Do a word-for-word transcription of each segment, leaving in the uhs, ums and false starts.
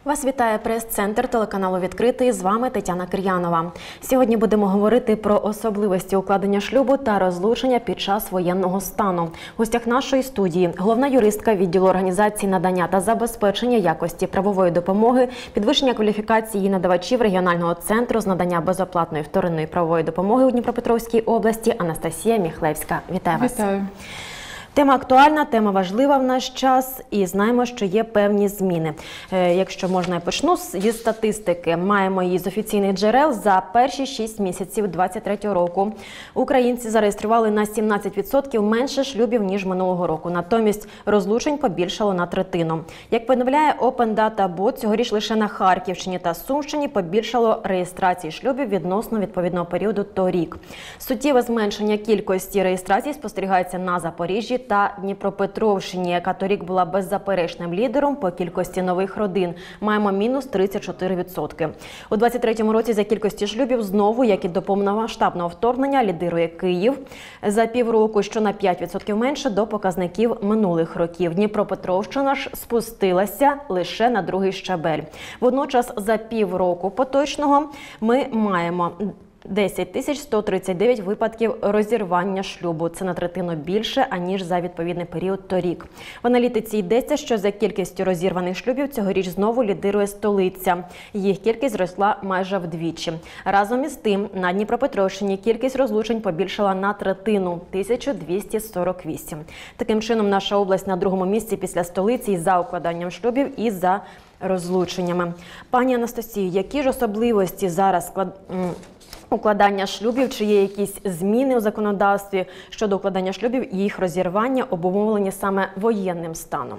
Вас вітає прес-центр телеканалу «Відкритий». З вами Тетяна Кир'янова. Сьогодні будемо говорити про особливості укладення шлюбу та розлучення під час воєнного стану. В гостях нашої студії головна юристка відділу організації надання та забезпечення якості правової допомоги, підвищення кваліфікації її надавачів регіонального центру з надання безоплатної вторинної правової допомоги у Дніпропетровській області Анастасія Міхлевська. Вітаю вас. Вітаю. Тема актуальна, тема важлива в наш час і знаємо, що є певні зміни. Е, якщо можна, я почну зі статистики. Маємо її з офіційних джерел. За перші шість місяців двадцять третього року українці зареєстрували на сімнадцять відсотків менше шлюбів, ніж минулого року. Натомість розлучень побільшало на третину. Як повідомляє Open Data Bot, цьогоріч лише на Харківщині та Сумщині побільшало реєстрації шлюбів відносно відповідного періоду торік. Суттєве зменшення кількості реєстрацій спостерігається на Запоріжжі та Дніпропетровщині, яка торік була беззаперечним лідером по кількості нових родин. Маємо мінус тридцять чотири відсотки. У двадцять третьому році за кількості шлюбів знову, як і до повномасштабного вторгнення, лідирує Київ. За півроку, що на п'ять відсотків менше до показників минулих років. Дніпропетровщина ж спустилася лише на другий щабель. Водночас за півроку поточного ми маємо десять тисяч сто тридцять дев'ять випадків розірвання шлюбу. Це на третину більше, аніж за відповідний період торік. В аналітиці йдеться, що за кількістю розірваних шлюбів цьогоріч знову лідирує столиця. Їх кількість зросла майже вдвічі. Разом із тим, на Дніпропетровщині кількість розлучень побільшала на третину – тисячу двісті сорок вісім. Таким чином, наша область на другому місці після столиці і за укладанням шлюбів, і за розлученнями. Пані Анастасію, які ж особливості зараз склад... укладання шлюбів, чи є якісь зміни у законодавстві щодо укладання шлюбів і їх розірвання, обумовлені саме воєнним станом?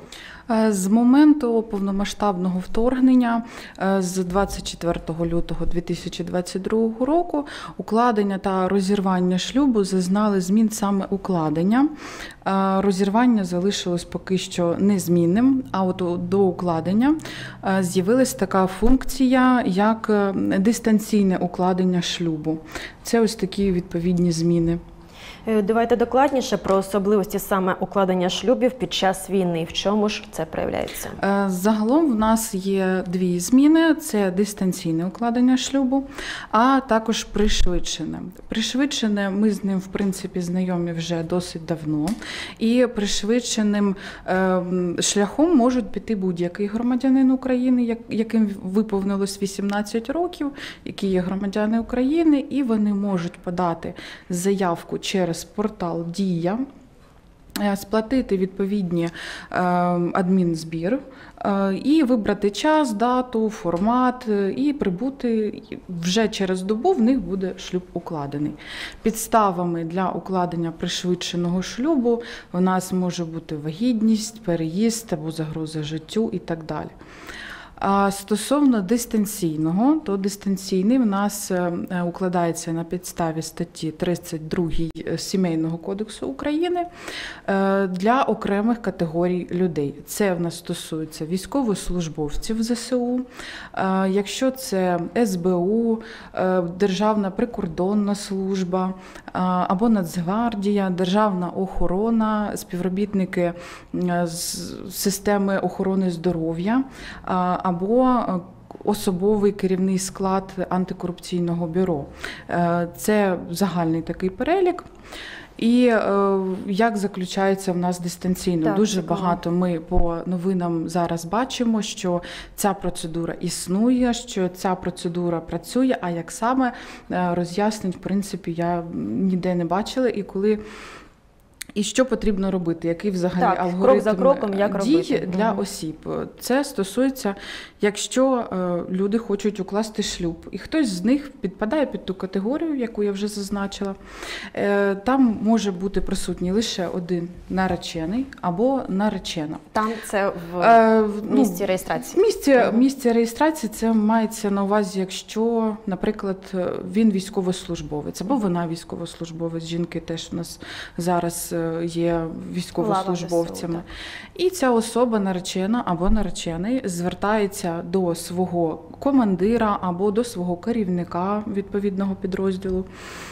З моменту повномасштабного вторгнення, з двадцять четвертого лютого дві тисячі двадцять другого року, укладення та розірвання шлюбу зазнали змін саме укладення. Розірвання залишилось поки що незмінним, а от до укладення з'явилась така функція, як дистанційне укладення шлюбу. Це ось такі відповідні зміни. Давайте докладніше про особливості саме укладення шлюбів під час війни. В чому ж це проявляється? Загалом в нас є дві зміни. Це дистанційне укладення шлюбу, а також пришвидшене. Пришвидшене, ми з ним, в принципі, знайомі вже досить давно. І пришвидшеним шляхом можуть піти будь-який громадянин України, яким виповнилось вісімнадцять років, які є громадяни України, і вони можуть подати заявку через портал «Дія», сплатити відповідні адмінзбір і вибрати час, дату, формат і прибути. Вже через добу в них буде шлюб укладений. Підставами для укладення пришвидшеного шлюбу у нас може бути вагітність, переїзд або загроза життю і так далі. А стосовно дистанційного, то дистанційний в нас укладається на підставі статті тридцять другої Сімейного кодексу України для окремих категорій людей. Це в нас стосується військовослужбовців ЗСУ, якщо це ес бе у, Державна прикордонна служба або Нацгвардія, Державна охорона, співробітники з системи охорони здоров'я, або особовий керівний склад антикорупційного бюро. Це загальний такий перелік. І е, як заключається в нас дистанційно? Так, дуже цікаво. Багато ми по новинам зараз бачимо, що ця процедура існує, що ця процедура працює, а як саме роз'яснень, в принципі, я ніде не бачила. І коли І що потрібно робити? Який взагалі так, алгоритм крок за кроком, як дій робити? Для угу. осіб? Це стосується, якщо е, люди хочуть укласти шлюб, і хтось з них підпадає під ту категорію, яку я вже зазначила, е, там може бути присутній лише один наречений або наречена. Там це в е, місці реєстрації? В місці, угу. місці реєстрації це мається на увазі, якщо, наприклад, він військовослужбовець, або вона військовослужбовець, жінки теж у нас зараз є військовослужбовцями. І ця особа, наречена або наречений, звертається до свого командира або до свого керівника відповідного підрозділу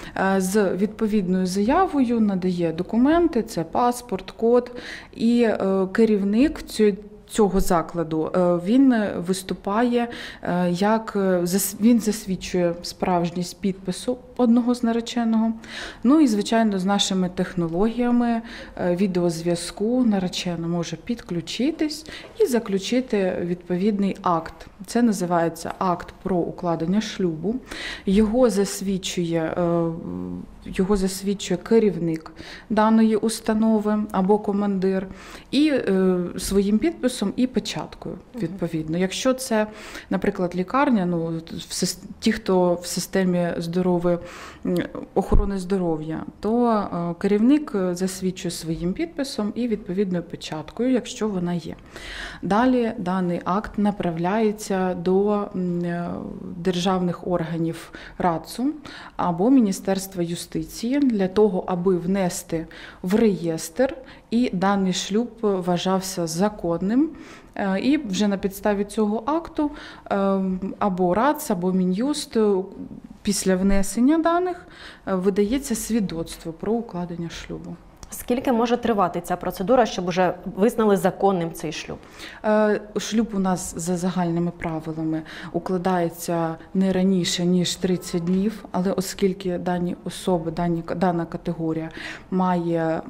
з відповідною заявою, надає документи, це паспорт, код, і керівник цього закладу, він виступає як, він засвідчує справжність підпису одного з нареченого. Ну і, звичайно, з нашими технологіями відеозв'язку наречена може підключитись і заключити відповідний акт. Це називається акт про укладення шлюбу. Його засвідчує Його засвідчує керівник даної установи або командир, і е, своїм підписом і печаткою, відповідно. Якщо це, наприклад, лікарня, ну, в, ті, хто в системі здоров'я, охорони здоров'я, то е, керівник засвідчує своїм підписом і відповідною печаткою, якщо вона є. Далі даний акт направляється до е, державних органів РАЦУ або Міністерства юстиції, для того, аби внести в реєстр, і даний шлюб вважався законним. І вже на підставі цього акту або РАЦ, або Мін'юст після внесення даних видається свідоцтво про укладення шлюбу. Скільки може тривати ця процедура, щоб вже визнали законним цей шлюб? Шлюб у нас за загальними правилами укладається не раніше, ніж тридцять днів, але оскільки дані особи, дані, дана категорія має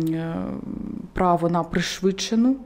право на пришвидшену,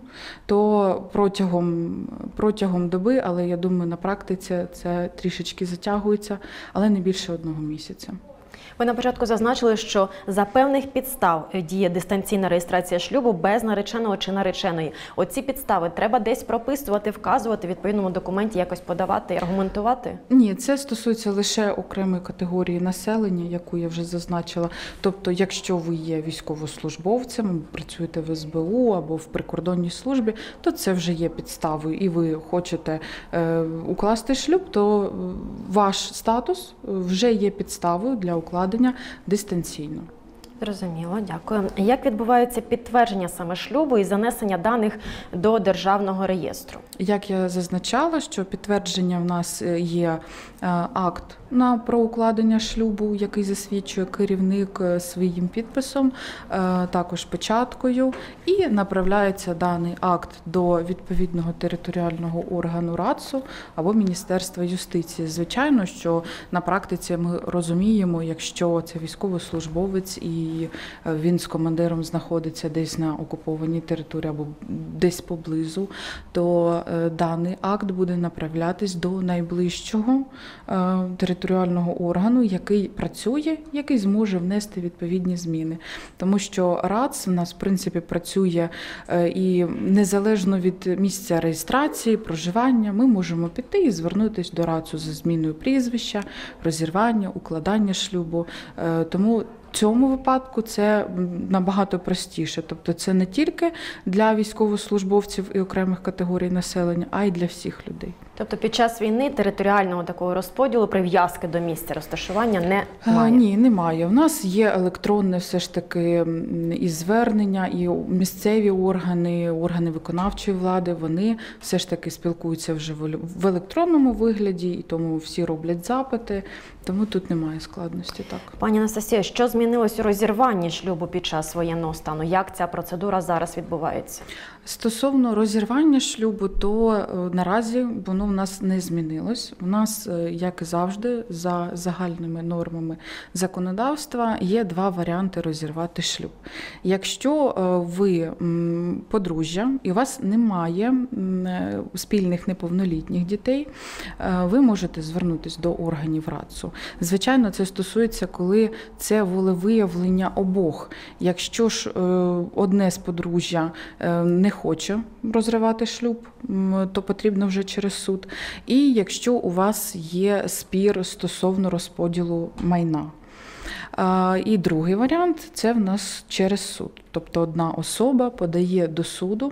то протягом, протягом доби, але я думаю, на практиці це трішечки затягується, але не більше одного місяця. Ви на початку зазначили, що за певних підстав діє дистанційна реєстрація шлюбу без нареченого чи нареченої. Оці підстави треба десь прописувати, вказувати, в відповідному документі якось подавати і аргументувати? Ні, це стосується лише окремої категорії населення, яку я вже зазначила. Тобто, якщо ви є військовослужбовцем, працюєте в ес бе у або в прикордонній службі, то це вже є підставою, і ви хочете е, укласти шлюб, то ваш статус вже є підставою для укладення дистанційно. Зрозуміло, дякую. Як відбувається підтвердження саме шлюбу і занесення даних до державного реєстру? Як я зазначала, що підтвердження в нас є акт на про укладення шлюбу, який засвідчує керівник своїм підписом, також печаткою, і направляється даний акт до відповідного територіального органу РАЦУ або Міністерства юстиції. Звичайно, що на практиці ми розуміємо, якщо це військовослужбовець і він з командиром знаходиться десь на окупованій території або десь поблизу, то даний акт буде направлятись до найближчого територіального органу, який працює, який зможе внести відповідні зміни. Тому що РАЦ у нас, в принципі, працює і незалежно від місця реєстрації, проживання, ми можемо піти і звернутися до РАЦу за зміною прізвища, розірвання, укладання шлюбу. Тому в цьому випадку це набагато простіше. Тобто це не тільки для військовослужбовців і окремих категорій населення, а й для всіх людей. Тобто під час війни територіального такого розподілу, прив'язки до місця розташування немає? А, ні, немає. У нас є електронне все ж таки і звернення, і місцеві органи, органи виконавчої влади, вони все ж таки спілкуються вже в електронному вигляді, і тому всі роблять запити, тому тут немає складності. Так. Пані Анастасія, що змінилось у розірванні шлюбу під час воєнного стану? Як ця процедура зараз відбувається? Стосовно розірвання шлюбу, то наразі воно в нас не змінилось. У нас, як і завжди, за загальними нормами законодавства є два варіанти розірвати шлюб. Якщо ви подружжя і у вас немає спільних неповнолітніх дітей, ви можете звернутися до органів РАЦу. Звичайно, це стосується, коли це волевиявлення обох. Якщо ж одне з подружжя не хоче розривати шлюб, то потрібно вже через суд. І якщо у вас є спір стосовно розподілу майна. І другий варіант – це в нас через суд. Тобто одна особа подає до суду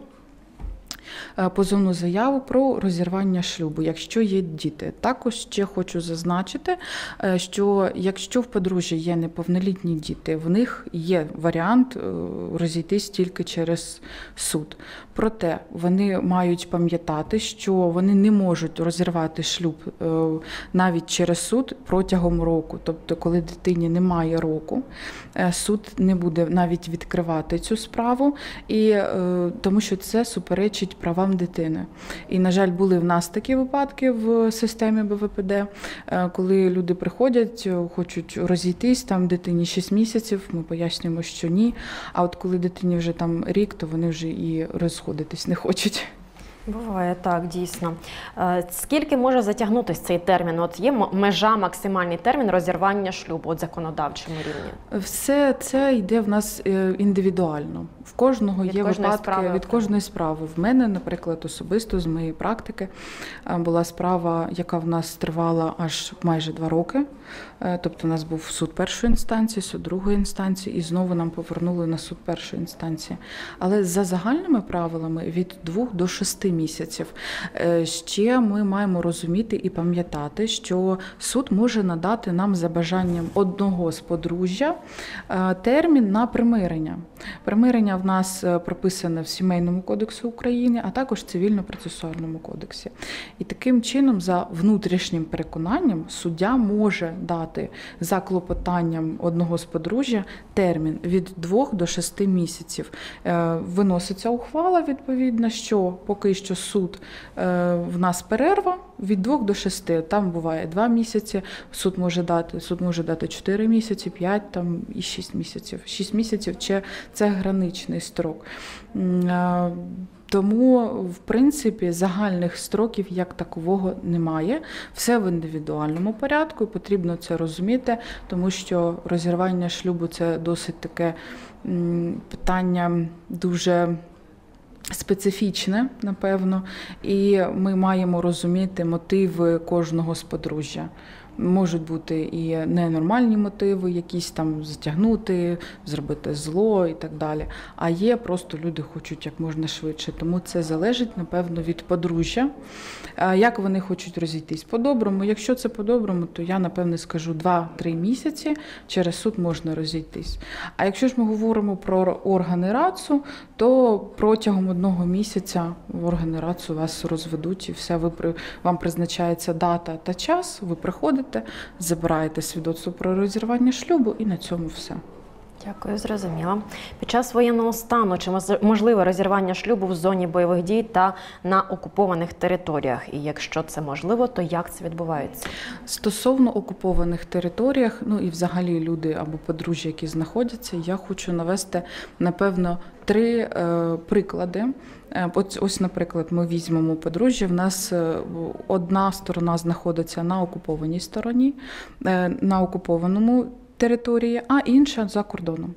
позовну заяву про розірвання шлюбу, якщо є діти. Також ще хочу зазначити, що якщо в подружжя є неповнолітні діти, в них є варіант розійтись тільки через суд. Проте вони мають пам'ятати, що вони не можуть розірвати шлюб навіть через суд протягом року. Тобто, коли дитині немає року, суд не буде навіть відкривати цю справу, і, тому що це суперечить суперечить правам дитини. І, на жаль, були в нас такі випадки в системі Б В П Д, коли люди приходять, хочуть розійтись, там дитині шість місяців, ми пояснюємо, що ні. А от коли дитині вже там рік, то вони вже і розходитись не хочуть. Буває так, дійсно. Е, Скільки може затягнутися цей термін? От є м- межа, максимальний термін розірвання шлюбу от законодавчому рівні? Все це йде в нас е, індивідуально. В кожного Від є кожної випадки справи від кожної справи. В мене, наприклад, особисто з моєї практики е, була справа, яка в нас тривала аж майже два роки. Е, Тобто у нас був суд першої інстанції, суд другої інстанції, і знову нам повернули на суд першої інстанції. Але за загальними правилами від двох до шести місяців. Е, Ще ми маємо розуміти і пам'ятати, що суд може надати нам за бажанням одного з подружжя е, термін на примирення. Примирення в нас е, прописане в Сімейному кодексі України, а також в Цивільно-процесуальному кодексі. І таким чином, за внутрішнім переконанням, суддя може дати за клопотанням одного з подружжя термін від двох до шести місяців. Е, Виноситься ухвала відповідна, що поки що суд, е, в нас перерва від двох до шести. Там буває два місяці, суд може дати, суд може дати чотири місяці, п'ять там і шість місяців. Шість місяців – це граничний строк. М, е, Тому, в принципі, загальних строків як такового немає. Все в індивідуальному порядку, і потрібно це розуміти, тому що розірвання шлюбу – це досить таке м, питання дуже специфічне, напевно, і ми маємо розуміти мотиви кожного з подружжя. Можуть бути і ненормальні мотиви, якісь там затягнути, зробити зло і так далі. А є просто люди хочуть як можна швидше. Тому це залежить, напевно, від подружжя. Як вони хочуть розійтись по-доброму. Якщо це по-доброму, то я, напевне, скажу два-три місяці через суд можна розійтись. А якщо ж ми говоримо про органи РАЦУ, то протягом одного місяця органи РАЦУ вас розведуть і все, ви, вам призначається дата та час, ви приходите, забираєте свідоцтво про розірвання шлюбу і на цьому все. Дякую, зрозуміла. Під час воєнного стану чи можливе розірвання шлюбу в зоні бойових дій та на окупованих територіях? І якщо це можливо, то як це відбувається? Стосовно окупованих територіях, ну і взагалі люди або подружжя, які знаходяться, я хочу навести, напевно, три е, приклади. Ось, ось, наприклад, ми візьмемо подружжя, в нас одна сторона знаходиться на окупованій стороні, е, на окупованому території, а інша за кордоном.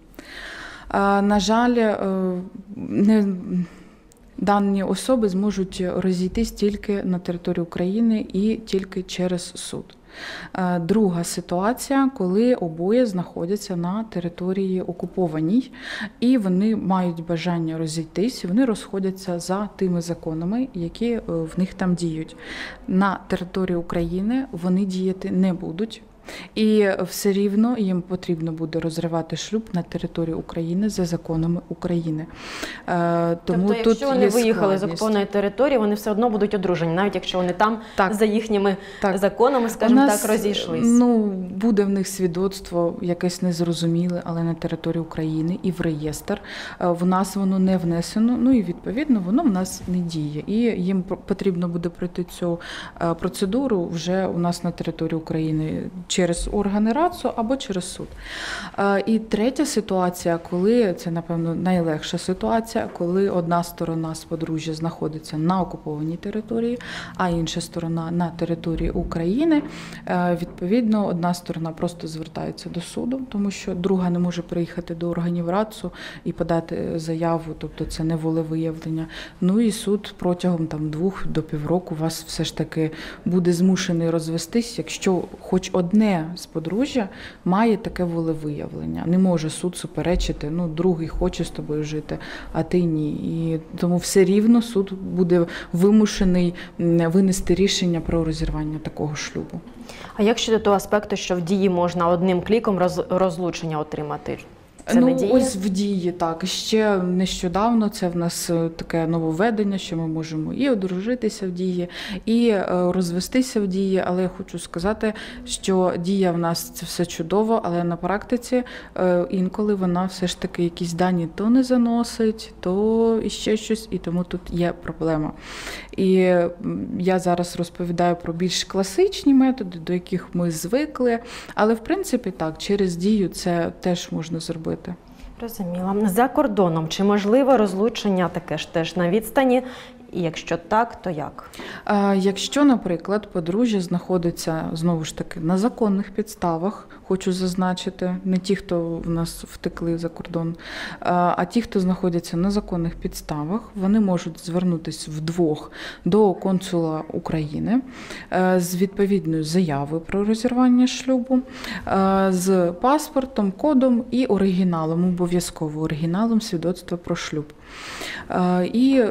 На жаль, не, дані особи зможуть розійтись тільки на території України і тільки через суд. Друга ситуація, коли обоє знаходяться на території окупованій, і вони мають бажання розійтись, вони розходяться за тими законами, які в них там діють. На території України вони діяти не будуть. І все рівно їм потрібно буде розривати шлюб на території України за законами України. Тому тобто, тут якщо вони є виїхали з складність. окупованої території, вони все одно будуть одружені, навіть якщо вони там так. за їхніми так. законами, скажімо нас, так, розійшлись. Ну, буде в них свідоцтво якесь незрозуміле, але на території України і в реєстр. В нас воно не внесено, ну і відповідно воно в нас не діє. І їм потрібно буде пройти цю процедуру вже у нас на території України через органи РАЦУ або через суд. І третя ситуація, коли, це, напевно, найлегша ситуація, коли одна сторона з подружжя знаходиться на окупованій території, а інша сторона на території України. Відповідно, одна сторона просто звертається до суду, тому що друга не може приїхати до органів РАЦУ і подати заяву, тобто це не волевиявлення. Ну і суд протягом там двох до півроку вас все ж таки буде змушений розвестись, якщо хоч одне з подружжя має таке волевиявлення. Не може суд суперечити, ну, другий хоче з тобою жити, а ти ні. І тому все рівно суд буде вимушений винести рішення про розірвання такого шлюбу. А як щодо того аспекту, що в дії можна одним кліком роз, розлучення отримати? Це ну, не діє? ось в дії, так. Ще нещодавно це в нас е, таке нововведення, що ми можемо і одружитися в дії, і е, розвестися в дії. Але я хочу сказати, що дія в нас це все чудово, але на практиці е, інколи вона все ж таки якісь дані то не заносить, то іще щось, і тому тут є проблема. І м, я зараз розповідаю про більш класичні методи, до яких ми звикли, але в принципі так, через дію це теж можна зробити. Розуміла. За кордоном чи можливе розлучення таке ж теж на відстані? І якщо так, то як? А якщо, наприклад, подружжя знаходиться, знову ж таки, на законних підставах, хочу зазначити, не ті, хто в нас втекли за кордон, а ті, хто знаходяться на законних підставах, вони можуть звернутися вдвох до консула України з відповідною заявою про розірвання шлюбу, з паспортом, кодом і оригіналом, обов'язково оригіналом свідоцтва про шлюб. І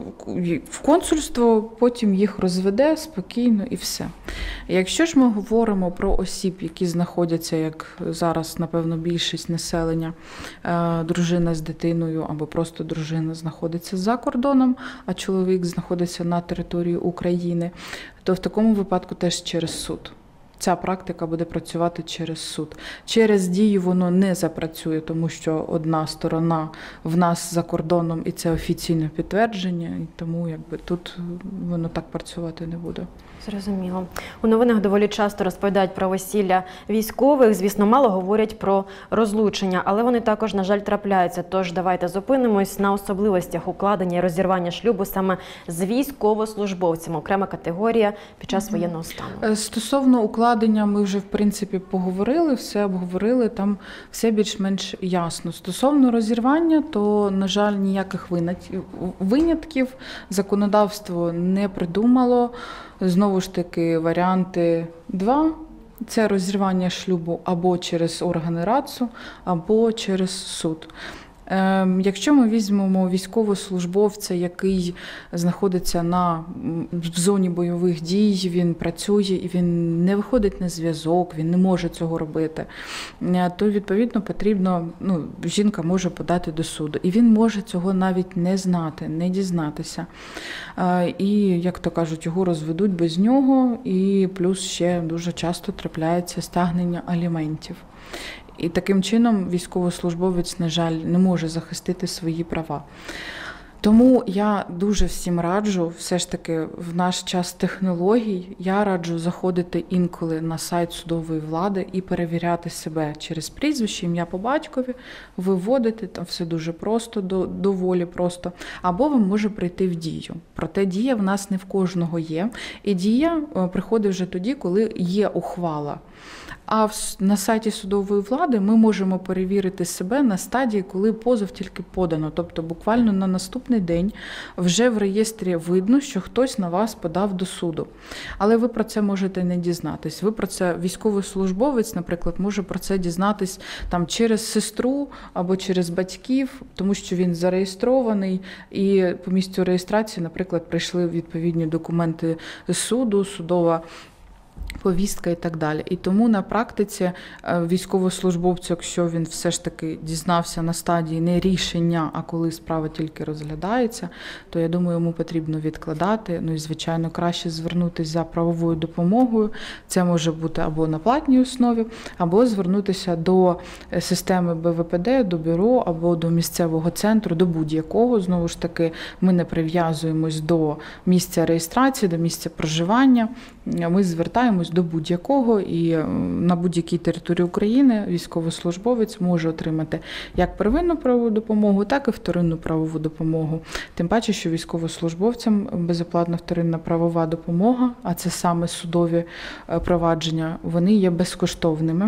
в консульство потім їх розведе спокійно і все. Якщо ж ми говоримо про осіб, які знаходяться, як зараз, напевно, більшість населення, дружина з дитиною або просто дружина знаходиться за кордоном, а чоловік знаходиться на території України, то в такому випадку теж через суд. Ця практика буде працювати через суд. Через дію воно не запрацює, тому що одна сторона в нас за кордоном, і це офіційне підтвердження, і тому якби тут воно так працювати не буде. Зрозуміло. У новинах доволі часто розповідають про весілля військових, звісно, мало говорять про розлучення, але вони також, на жаль, трапляються. Тож давайте зупинимось на особливостях укладення і розірвання шлюбу саме з військовослужбовцями, окрема категорія під час воєнного стану. Стосовно укладення ми вже, в принципі, поговорили, все обговорили, там все більш-менш ясно. Стосовно розірвання, то, на жаль, ніяких винятків законодавство не придумало. Знову ж таки, варіанти два – це розірвання шлюбу або через органи РАЦУ, або через суд. Якщо ми візьмемо військовослужбовця, який знаходиться на, в зоні бойових дій, він працює і він не виходить на зв'язок, він не може цього робити, то, відповідно, потрібно, ну, жінка може подати до суду. І він може цього навіть не знати, не дізнатися. І, як то кажуть, його розведуть без нього, і плюс ще дуже часто трапляється стягнення аліментів. І таким чином військовослужбовець, на жаль, не може захистити свої права. Тому я дуже всім раджу, все ж таки, в наш час технологій, я раджу заходити інколи на сайт судової влади і перевіряти себе через прізвище, ім'я по батькові, виводити, там все дуже просто, доволі просто, або вам може прийти в дію. Проте дія в нас не в кожного є, і дія приходить вже тоді, коли є ухвала. А на сайті судової влади ми можемо перевірити себе на стадії, коли позов тільки подано. Тобто буквально на наступний день вже в реєстрі видно, що хтось на вас подав до суду. Але ви про це можете не дізнатись. Ви про це, військовослужбовець, наприклад, може про це дізнатись там через сестру або через батьків, тому що він зареєстрований, і по місцю реєстрації, наприклад, прийшли відповідні документи з суду, судова повістка і так далі. І тому на практиці військовослужбовцю, якщо він все ж таки дізнався на стадії не рішення, а коли справа тільки розглядається, то, я думаю, йому потрібно відкладати. Ну і, звичайно, краще звернутися за правовою допомогою. Це може бути або на платній основі, або звернутися до системи Б В П Д, до бюро, або до місцевого центру, до будь-якого. Знову ж таки, ми не прив'язуємось до місця реєстрації, до місця проживання. Ми звертаємось до будь-якого, і на будь-якій території України військовослужбовець може отримати як первинну правову допомогу, так і вторинну правову допомогу. Тим паче, що військовослужбовцям безоплатна вторинна правова допомога, а це саме судові провадження, вони є безкоштовними.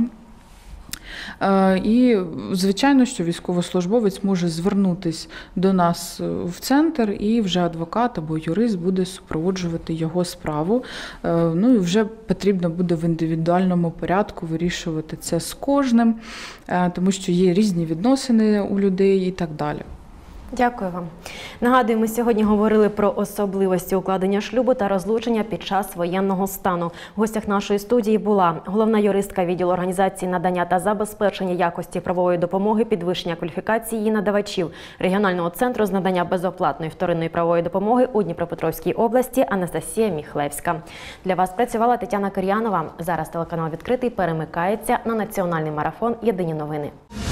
І, звичайно, що військовослужбовець може звернутися до нас в центр, і вже адвокат або юрист буде супроводжувати його справу. Ну і вже потрібно буде в індивідуальному порядку вирішувати це з кожним, тому що є різні відносини у людей і так далі. Дякую вам. Нагадую, ми сьогодні говорили про особливості укладення шлюбу та розлучення під час воєнного стану. В гостях нашої студії була головна юристка відділу організації надання та забезпечення якості правової допомоги, підвищення кваліфікації її надавачів регіонального центру з надання безоплатної вторинної правової допомоги у Дніпропетровській області Анастасія Міхлевська. Для вас працювала Тетяна Кир'янова. Зараз телеканал «Відкритий» перемикається на національний марафон «Єдині новини».